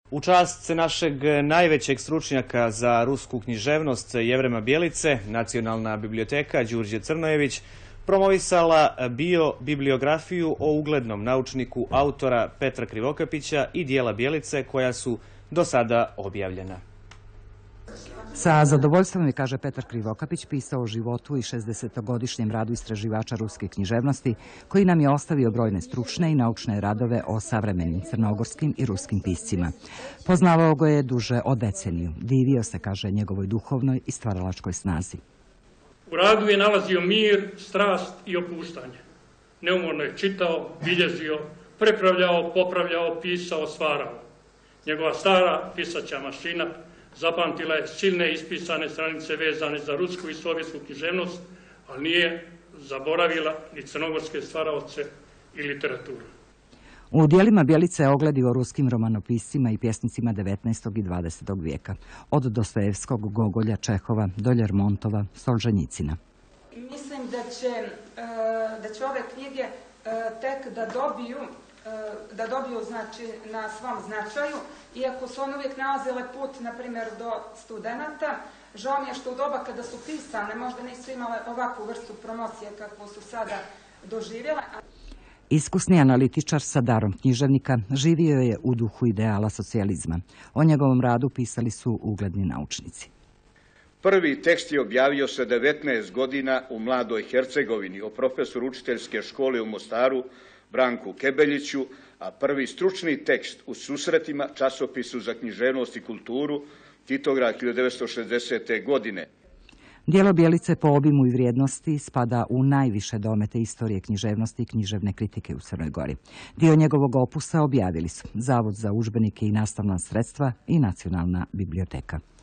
U čast našeg najvećeg stručnjaka za rusku književnost Jevrema Bjelice, Nacionalna biblioteka Đurđe Crnojević promovisala biobibliografiju o uglednom naučniku autora Petra Krivokapića i dijela Bjelice koja su do sada objavljena. Sa zadovoljstvom je, kaže, Petar Krivokapić pisao o životu i 60-godišnjem radu istraživača ruske književnosti, koji nam je ostavio brojne stručne i naučne radove o savremenim crnogorskim i ruskim piscima. Poznavao ga je duže od deceniju. Divio se, kaže, njegovoj duhovnoj i stvaralačkoj snazi. U radu je nalazio mir, strast i opuštanje. Neumorno je čitao, bilježio, prepravljao, popravljao, pisao, stvarao. Njegova stara pisaća mašina zapamtila je silne ispisane stranice vezane za rusku i sovjetsku književnost, ali nije zaboravila ni crnogorske stvaraoce i literaturu. U dijelima Bjelice je ogledio ruskim romanopiscima i pjesnicima 19. i 20. vijeka, od Dostojevskog, Gogolja, Čehova do Ljermontova, Solženjicina. Mislim da će ove knjige tek da dobiju znači, na svom značaju, iako su one uvijek nalazile put, na primjer, do studenata. Žao mi je što u doba kada su pisane možda nisu imale ovakvu vrstu promocije kakvu su sada doživjela. Iskusni analitičar sa darom književnika živio je u duhu ideala socijalizma. O njegovom radu pisali su ugledni naučnici. Prvi tekst je objavio se 19 godina u mladoj Hercegovini o profesoru učiteljske škole u Mostaru Branku Kebeljiću, a prvi stručni tekst u Susretima, časopisu za književnost i kulturu, Titograd 1960. godine. Dijelo Bjelice po obimu i vrijednosti spada u najviše domete istorije književnosti i književne kritike u Crnoj Gori. Dio njegovog opusa objavili su Zavod za udžbenike i nastavna sredstva i Nacionalna biblioteka.